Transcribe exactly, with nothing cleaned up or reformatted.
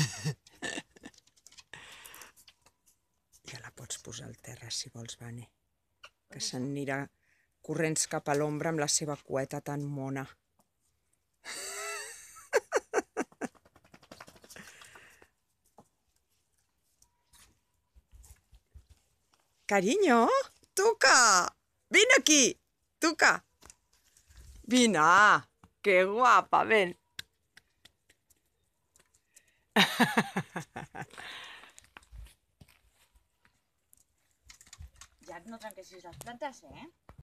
Ja la pots posar al terra, si vols, Vane. Que s'anirà corrents cap a l'ombra amb la seva cueta tan mona. Cariño, Tuca! Vine aquí, Tuca! Vine, que guapa, ven. Ja no trenquessis les plantes, eh?